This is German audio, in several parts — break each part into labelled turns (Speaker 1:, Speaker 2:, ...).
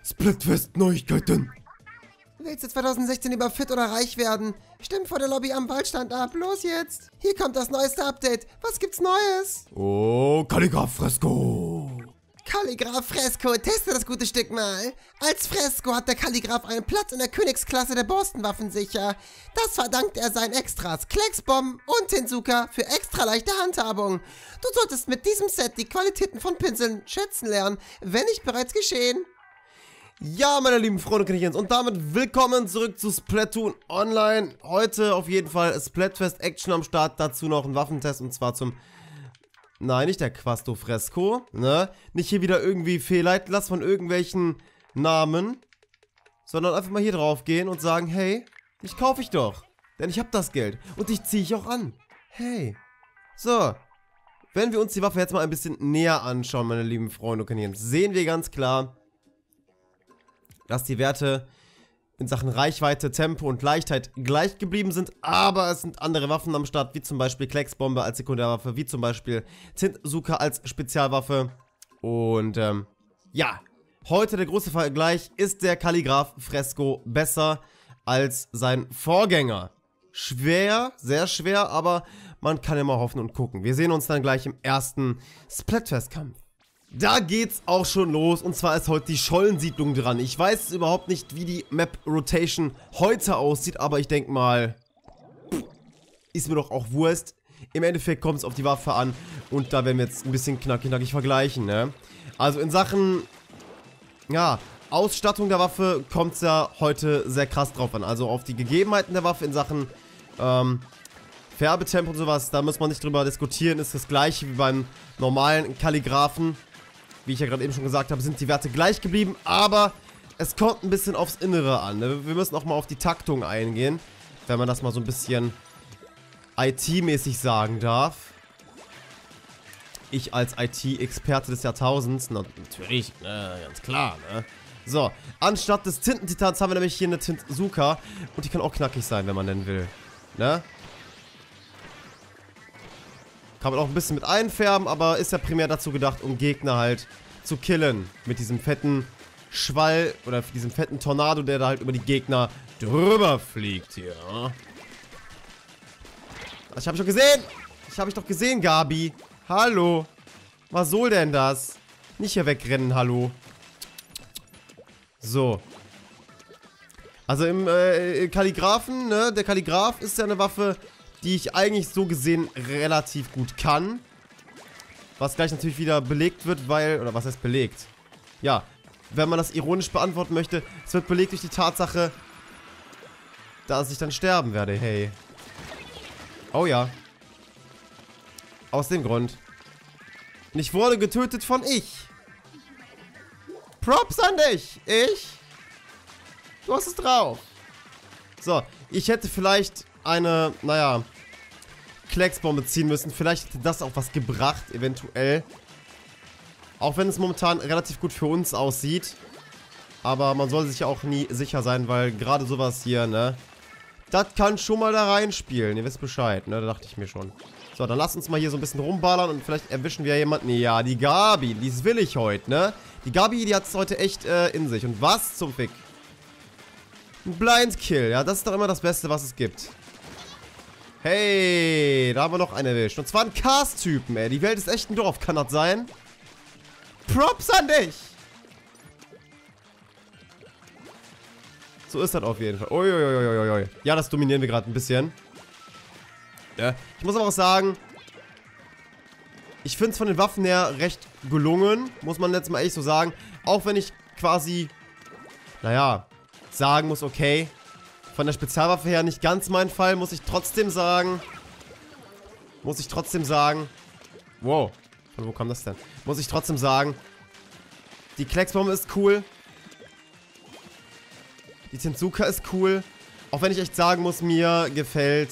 Speaker 1: Splatfest-Neuigkeiten.
Speaker 2: Willst du 2016 lieber fit oder reich werden? Stimm vor der Lobby am Waldstand ab. Los jetzt. Hier kommt das neueste Update. Was gibt's Neues?
Speaker 1: Oh, Kalligraph Fresco.
Speaker 2: Kalligraph Fresco, teste das gute Stück mal. Als Fresco hat der Kalligraph einen Platz in der Königsklasse der Borstenwaffen sicher. Das verdankt er seinen Extras, Klecksbomben und Tinsuka für extra leichte Handhabung. Du solltest mit diesem Set die Qualitäten von Pinseln schätzen lernen, wenn nicht bereits geschehen.
Speaker 1: Ja, meine lieben Freunde und Kaninchens, und damit willkommen zurück zu Splatoon Online. Heute auf jeden Fall Splatfest Action am Start, dazu noch ein Waffentest und zwar zum... Nein, nicht der Quasto Fresco, ne? Nicht hier wieder irgendwie Fehlleitlass von irgendwelchen Namen, sondern einfach mal hier drauf gehen und sagen, hey, dich kaufe ich doch, denn ich habe das Geld und dich ziehe ich auch an. Hey. So, wenn wir uns die Waffe jetzt mal ein bisschen näher anschauen, meine lieben Freunde und Kaninchens, sehen wir ganz klar, dass die Werte in Sachen Reichweite, Tempo und Leichtheit gleich geblieben sind, aber es sind andere Waffen am Start, wie zum Beispiel Klecksbombe als Sekundärwaffe, wie zum Beispiel Tinsuka als Spezialwaffe. Und ja, heute der große Vergleich, ist der Kalligraph Fresco besser als sein Vorgänger? Schwer, sehr schwer, aber man kann immer hoffen und gucken. Wir sehen uns dann gleich im ersten Splatfest-Kampf. Da geht's auch schon los, und zwar ist heute die Schollensiedlung dran. Ich weiß überhaupt nicht, wie die Map Rotation heute aussieht, aber ich denke mal, ist mir doch auch Wurst. Im Endeffekt kommt es auf die Waffe an und da werden wir jetzt ein bisschen knackig vergleichen, ne? Also in Sachen, ja, Ausstattung der Waffe kommt es ja heute sehr krass drauf an. Also auf die Gegebenheiten der Waffe in Sachen Färbetempo und sowas, da muss man nicht drüber diskutieren, ist das gleiche wie beim normalen Kalligraphen. Wie ich ja gerade eben schon gesagt habe, sind die Werte gleich geblieben, aber es kommt ein bisschen aufs Innere an. Ne? Wir müssen auch mal auf die Taktung eingehen, wenn man das mal so ein bisschen IT-mäßig sagen darf. Ich als IT-Experte des Jahrtausends, natürlich, ne, ganz klar, ne? So, anstatt des Tintentitans haben wir nämlich hier eine Tinsuka und die kann auch knackig sein, wenn man denn will, ne? Kann man auch ein bisschen mit einfärben, aber ist ja primär dazu gedacht, um Gegner halt zu killen. Mit diesem fetten Schwall oder diesem fetten Tornado, der da halt über die Gegner drüber fliegt hier. Das habe ich doch gesehen. Ich habe ich doch gesehen, Gabi. Hallo. Was soll denn das? Nicht hier wegrennen, hallo. So. Also im Kalligraphen, ne? Der Kalligraph ist ja eine Waffe, die ich eigentlich so gesehen relativ gut kann. Was gleich natürlich wieder belegt wird, weil... Oder was heißt belegt? Ja, wenn man das ironisch beantworten möchte, es wird belegt durch die Tatsache, dass ich dann sterben werde, hey. Oh ja. Aus dem Grund. Und ich wurde getötet von ich. Props an dich, ich. Du hast es drauf. So, ich hätte vielleicht eine, naja, Klecksbombe ziehen müssen. Vielleicht hätte das auch was gebracht, eventuell. Auch wenn es momentan relativ gut für uns aussieht. Aber man soll sich ja auch nie sicher sein, weil gerade sowas hier, ne, das kann schon mal da reinspielen. Ihr wisst Bescheid, ne, da dachte ich mir schon. So, dann lasst uns mal hier so ein bisschen rumballern und vielleicht erwischen wir jemanden. Ja, die Gabi, die will ich heute, ne. Die Gabi, die hat es heute echt in sich. Und was zum Fick? Ein Blind Kill, ja, das ist doch immer das Beste, was es gibt. Hey, da haben wir noch einen erwischt. Und zwar einen Cast-Typen, ey. Die Welt ist echt ein Dorf, kann das sein? Props an dich! So ist das auf jeden Fall. Uiuiuiui. Ja, das dominieren wir gerade ein bisschen. Ja. Ich muss aber auch sagen, ich finde es von den Waffen her recht gelungen. Muss man jetzt mal echt so sagen. Auch wenn ich quasi, naja, sagen muss, okay, von der Spezialwaffe her nicht ganz mein Fall, muss ich trotzdem sagen, wow, von wo kam das denn? Muss ich trotzdem sagen, die Klecksbombe ist cool, die Tinsuka ist cool, auch wenn ich echt sagen muss, mir gefällt,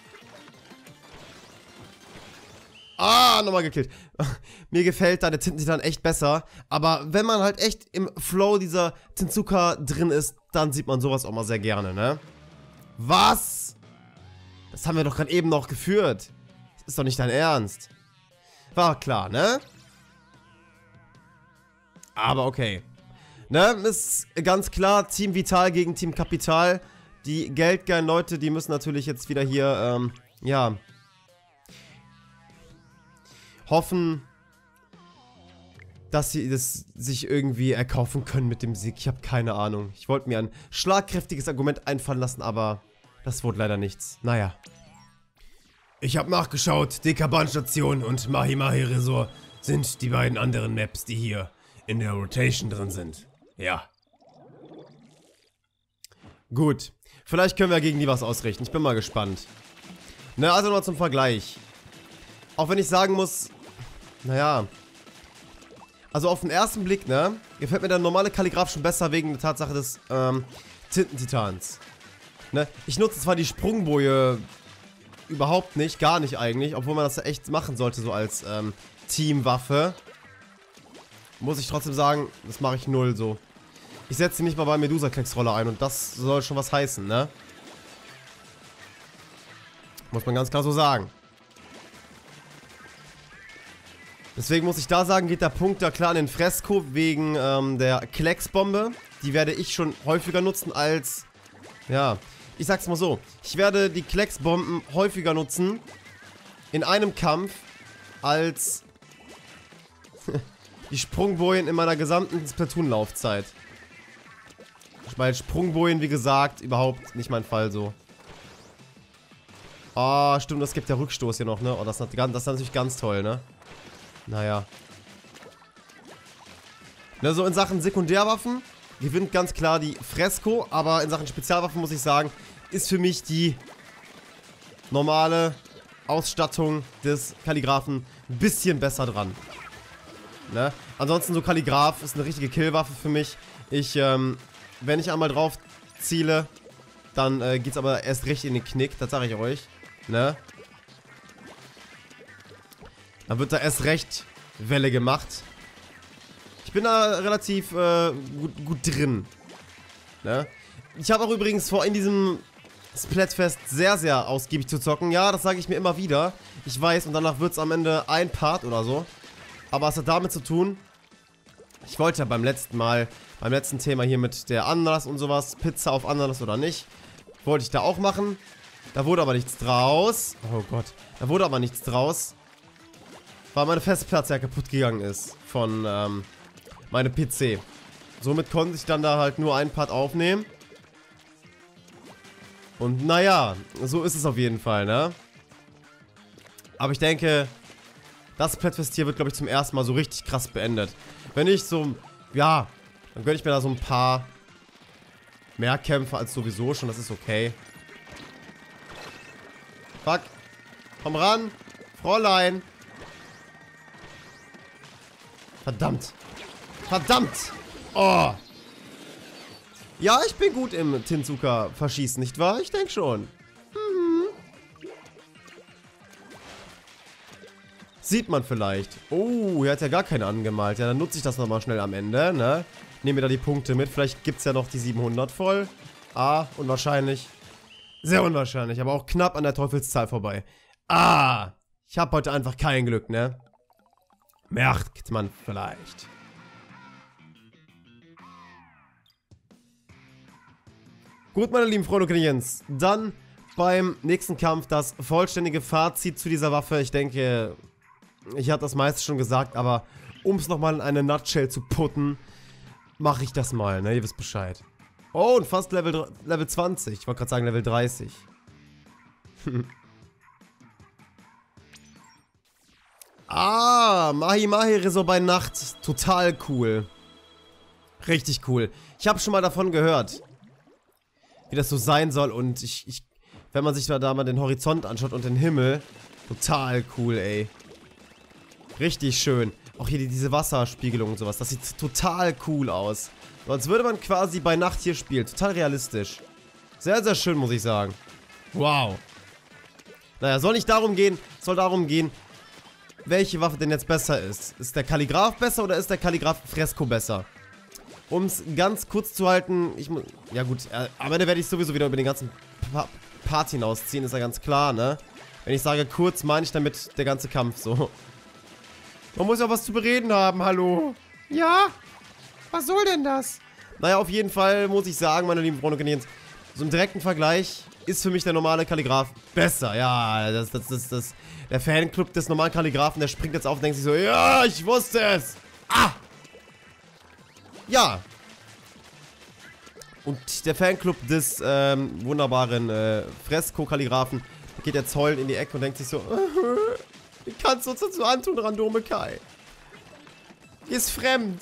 Speaker 1: nochmal gekillt. Mir gefällt da der Tintentitan echt besser. Aber wenn man halt echt im Flow dieser Tinsuka drin ist, dann sieht man sowas auch mal sehr gerne, ne? Was? Das haben wir doch gerade eben noch geführt. Das ist doch nicht dein Ernst. War klar, ne? Aber okay. Ne, ist ganz klar, Team Vital gegen Team Kapital. Die geldgeilen Leute, die müssen natürlich jetzt wieder hier, ja, hoffen, dass sie das sich irgendwie erkaufen können mit dem Sieg. Ich habe keine Ahnung. Ich wollte mir ein schlagkräftiges Argument einfallen lassen, aber das wurde leider nichts. Naja. Ich habe nachgeschaut. Dekaban-Station und Mahi-Mahi Resort sind die beiden anderen Maps, die hier in der Rotation drin sind. Ja. Gut. Vielleicht können wir gegen die was ausrichten. Ich bin mal gespannt. Ne, also nochmal zum Vergleich. Auch wenn ich sagen muss, naja, also auf den ersten Blick, ne, gefällt mir der normale Kalligraph schon besser wegen der Tatsache des, Tintentitans. Ne, ich nutze zwar die Sprungboje überhaupt nicht, gar nicht eigentlich, obwohl man das ja echt machen sollte, so als, Teamwaffe. Muss ich trotzdem sagen, das mache ich null so. Ich setze sie nicht mal bei Medusa-Klecksroller ein und das soll schon was heißen, ne? Muss man ganz klar so sagen. Deswegen muss ich da sagen, geht der Punkt da klar an den Fresco wegen der Klecksbombe. Die werde ich schon häufiger nutzen als, ja, ich sag's mal so. Ich werde die Klecksbomben häufiger nutzen in einem Kampf als die Sprungbojen in meiner gesamten Splatoon-Laufzeit. Weil Sprungbojen, wie gesagt, überhaupt nicht mein Fall so. Ah, stimmt, es gibt ja Rückstoß hier noch, ne? Oh, das ist natürlich ganz toll, ne? Naja. Ne, so in Sachen Sekundärwaffen gewinnt ganz klar die Fresco, aber in Sachen Spezialwaffen muss ich sagen, ist für mich die normale Ausstattung des Kalligraphen ein bisschen besser dran. Ne? Ansonsten so Kalligraph ist eine richtige Killwaffe für mich. Wenn ich einmal drauf ziele, dann geht's aber erst recht in den Knick, das sage ich euch. Ne? Dann wird da erst recht Welle gemacht. Ich bin da relativ gut drin. Ne? Ich habe auch übrigens vor, in diesem Splatfest sehr, sehr ausgiebig zu zocken. Ja, das sage ich mir immer wieder. Ich weiß, und danach wird es am Ende ein Part oder so. Aber es hat damit zu tun, ich wollte ja beim letzten Thema hier mit der Ananas und sowas, Pizza auf Ananas oder nicht, wollte ich da auch machen. Da wurde aber nichts draus. Oh Gott. Da wurde aber nichts draus. Weil meine Festplatte ja kaputt gegangen ist von meinem PC. Somit konnte ich dann da halt nur einen Part aufnehmen. Und naja, so ist es auf jeden Fall, ne? Aber ich denke, das Splatfest hier wird, glaube ich, zum ersten Mal so richtig krass beendet. Wenn ich so, ja, dann gönne ich mir da so ein paar mehr Kämpfe als sowieso schon, das ist okay. Fuck. Komm ran, Fräulein. Verdammt. Verdammt. Oh. Ja, ich bin gut im Tinsuka verschießen, nicht wahr? Ich denke schon. Sieht man vielleicht. Oh, hier hat ja gar keine angemalt. Ja, dann nutze ich das nochmal schnell am Ende, ne? Nehme mir da die Punkte mit. Vielleicht gibt es ja noch die 700 voll. Ah, unwahrscheinlich. Sehr unwahrscheinlich, aber auch knapp an der Teufelszahl vorbei. Ah, ich habe heute einfach kein Glück, ne? Merkt man vielleicht. Gut, meine lieben Freunde und Jens, dann beim nächsten Kampf das vollständige Fazit zu dieser Waffe. Ich denke, ich habe das meiste schon gesagt, aber um es nochmal in eine Nutshell zu putten, mache ich das mal, ne? Ihr wisst Bescheid. Oh, und fast Level 20. Ich wollte gerade sagen Level 30. Ah, Mahi-Mahi Resort bei Nacht. Total cool. Richtig cool. Ich habe schon mal davon gehört, wie das so sein soll. Und wenn man sich da mal den Horizont anschaut und den Himmel, total cool, ey. Richtig schön. Auch hier diese Wasserspiegelung und sowas. Das sieht total cool aus. So, als würde man quasi bei Nacht hier spielen. Total realistisch. Sehr, sehr schön, muss ich sagen. Wow. Naja, soll nicht darum gehen. Soll darum gehen, welche Waffe denn jetzt besser ist. Ist der Kalligraph besser oder ist der Kalligraph Fresco besser? Um es ganz kurz zu halten, ja gut, am Ende werde ich sowieso wieder über den ganzen Part hinausziehen, ist ja ganz klar, ne? Wenn ich sage kurz, meine ich damit der ganze Kampf so. Man muss ja was zu bereden haben, hallo?
Speaker 2: Ja? Was soll denn das?
Speaker 1: Naja, auf jeden Fall muss ich sagen, meine lieben Freunde und Kanadiens, so im direkten Vergleich ist für mich der normale Kalligraph besser. Ja, der Fanclub des normalen Kalligraphen, der springt jetzt auf und denkt sich so, ja, ich wusste es. Ah! Ja. Und der Fanclub des wunderbaren Fresko-Kalligraphen geht jetzt heulend in die Ecke und denkt sich so, wie kannst du uns dazu antun, Randome Kai? Die ist fremd.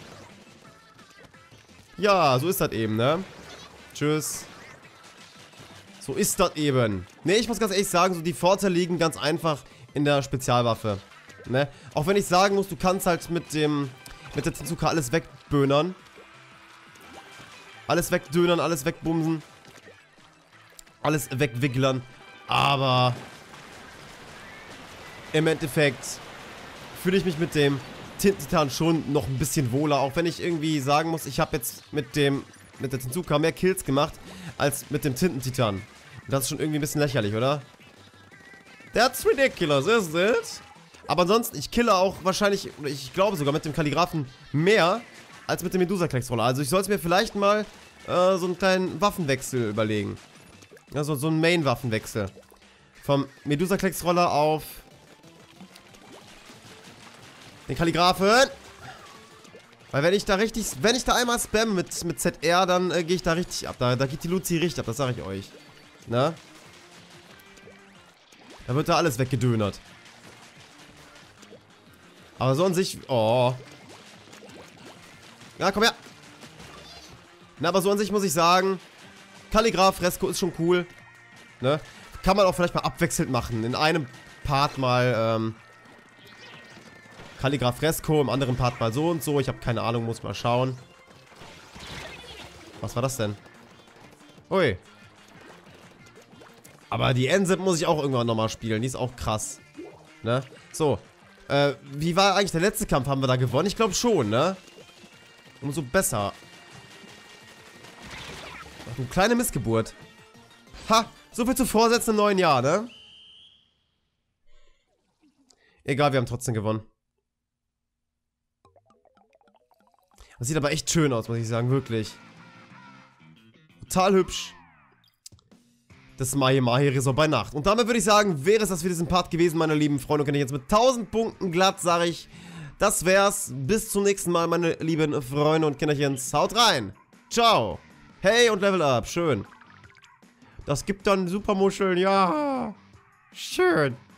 Speaker 1: Ja, so ist das eben, ne? Tschüss. So ist das eben. Ne, ich muss ganz ehrlich sagen, so die Vorteile liegen ganz einfach in der Spezialwaffe. Ne? Auch wenn ich sagen muss, du kannst halt mit der Tensuka alles wegböhnern. Alles wegdönern, alles wegbumsen. Alles wegwigglern. Aber im Endeffekt fühle ich mich mit dem Tintentitan schon noch ein bisschen wohler. Auch wenn ich irgendwie sagen muss, ich habe jetzt mit der Tensuka mehr Kills gemacht als mit dem Tintentitan. Und das ist schon irgendwie ein bisschen lächerlich, oder? That's ridiculous, isn't it? Aber ansonsten, ich kille auch wahrscheinlich, oder ich glaube sogar mit dem Kalligraphen mehr als mit dem Medusa-Klecksroller. Also ich sollte mir vielleicht mal so einen kleinen Waffenwechsel überlegen. Also so einen Main-Waffenwechsel. Vom Medusa-Klecksroller auf den Kalligraphen. Weil wenn ich da einmal spamme mit ZR, dann gehe ich da richtig ab. Da geht die Luzi richtig ab, das sage ich euch. Na? Da wird da alles weggedönert. Aber so an sich, oh. Ja, komm her. Na, aber so an sich muss ich sagen, Kalligraph Fresko ist schon cool. Ne? Kann man auch vielleicht mal abwechselnd machen. In einem Part mal, Kalligraph Fresko, im anderen Part mal so und so. Ich habe keine Ahnung, muss mal schauen. Was war das denn? Ui. Aber die N-Zip muss ich auch irgendwann nochmal spielen. Die ist auch krass. Ne? So. Wie war eigentlich der letzte Kampf? Haben wir da gewonnen? Ich glaube schon, ne? Umso besser. Ach, du kleine Missgeburt. Ha! So viel zu Vorsätzen im neuen Jahr, ne? Egal, wir haben trotzdem gewonnen. Das sieht aber echt schön aus, muss ich sagen, wirklich. Total hübsch. Das Mahi Mahi Resort bei Nacht. Und damit würde ich sagen, wäre es das für diesen Part gewesen, meine lieben Freunde. Und kann ich jetzt mit 1000 Punkten glatt, sage ich, das wär's. Bis zum nächsten Mal, meine lieben Freunde und Kinderchens. Haut rein. Ciao. Hey und Level Up. Schön. Das gibt dann Supermuscheln. Ja. Schön.